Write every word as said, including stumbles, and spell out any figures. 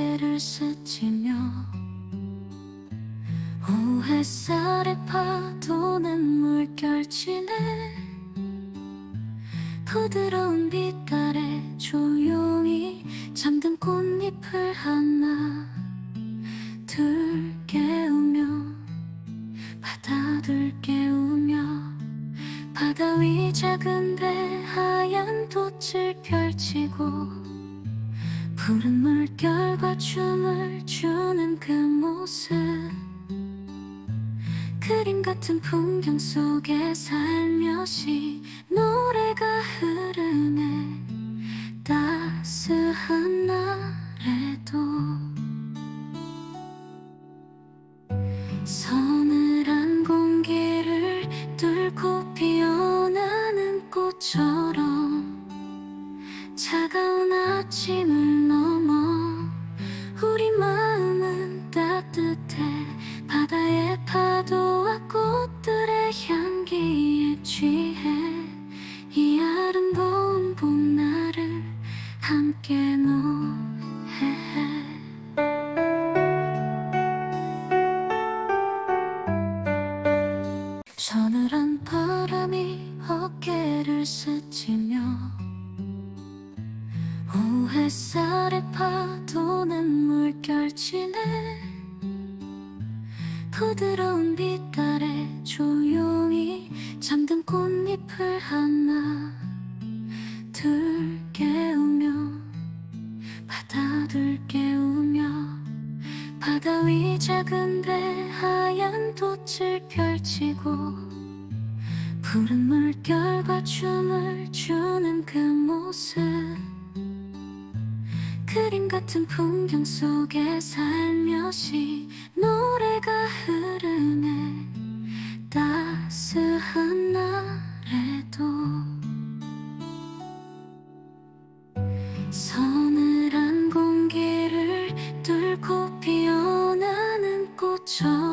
어깨를 스치며 오후 햇살에 파도는 물결치네. 부드러운 빛깔에 조용히 잠든 꽃잎을 하나 둘 깨우며 바다들 깨우며 바다 위 작은 배 하얀 돛을 펼치고 푸른 물결과 춤을 추는 그 모습, 그림 같은 풍경 속에 살며시 노래가 흐르네. 따스한 날에도 서늘한 공기를 뚫고 피어나는 꽃처럼 차가운 아침을 넘어 우리 마음은 따뜻해. 바다의 파도와 꽃들의 향기에 취해 이 아름다운 봄날을 함께 노래해. 서늘한 바람이 어깨를 스치며 오후 햇살에 파도는 물결치네. 부드러운 빛깔에 조용히 잠든 꽃잎을 하나 둘 깨우며 바다들 깨우며 바다 위 작은 배 하얀 돛을 펼치고 푸른 물결과 춤을 추는 그 모습, 그림 같은 풍경 속에 살며시 노래가 흐르네. 따스한 날에도 서늘한 공기를 뚫고 피어나는 꽃처럼